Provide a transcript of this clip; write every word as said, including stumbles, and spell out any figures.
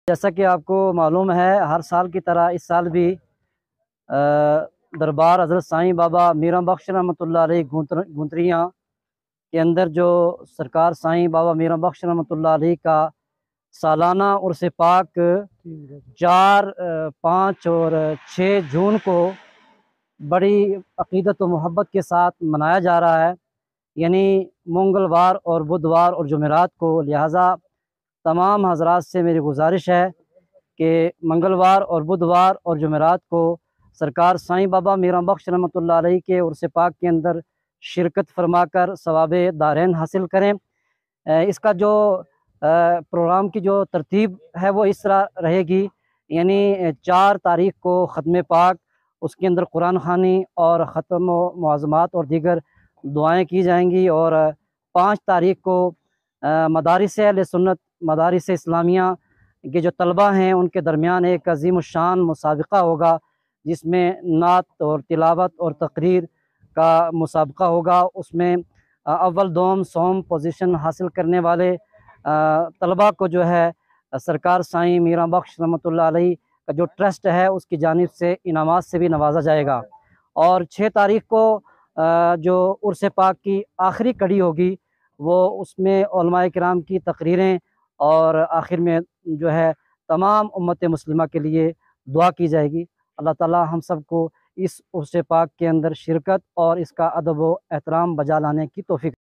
जैसा कि आपको मालूम है, हर साल की तरह इस साल भी अ, दरबार हज़रत साईं बाबा मीरान बख्श रहमतुल्लाह अलैह गुंतरियाँ के अंदर जो सरकार साईं बाबा मीरान बख्श रहमतुल्लाह अलैह का सालाना उर्स पाक चार पाँच और छः जून को बड़ी अक़ीदत व मोहब्बत के साथ मनाया जा रहा है। यानी मंगलवार और बुधवार और जुमेरात को। लिहाजा तमाम हज़रात से मेरी गुजारिश है कि मंगलवार और बुधवार और जुमेरात को सरकार साईं बाबा मीरान बख्श रहमतुल्लाह अलैह के उर्स पाक के अंदर शिरकत फरमाकर सवाबे दारैन हासिल करें। इसका जो प्रोग्राम की जो तरतीब है वो इस तरह रहेगी, यानी चार तारीख़ को ख़त्म पाक, उसके अंदर कुरान ख़ानी और ख़त्म मुआज़मात और दीगर दुआएँ की जाएंगी। और पाँच तारीख़ को मदारिस अहले सुन्नत मदारिस इस्लामिया के जो तलबा हैं उनके दरमियान एक अज़ीमुश्शान मुसाबिक़ा होगा, जिसमें नात और तिलावत और तकरीर का मुसाबिक़ा होगा। उसमें अव्वल दोम सोम पोजीशन हासिल करने वाले तलबा को जो है सरकार साईं मीरान बख्श रहमतुल्लाह अलैह का जो ट्रस्ट है उसकी जानिब से इनामात से भी नवाजा जाएगा। और छः तारीख़ को जो उर्स पाक की आखिरी कड़ी होगी वो उसमें उलमाए किराम की तकरीरें और आखिर में जो है तमाम उम्मत मुस्लिमा के लिए दुआ की जाएगी। अल्लाह ताला हम सब को इस उर्स पाक के अंदर शिरकत और इसका अदब व एहतराम बजा लाने की तौफीक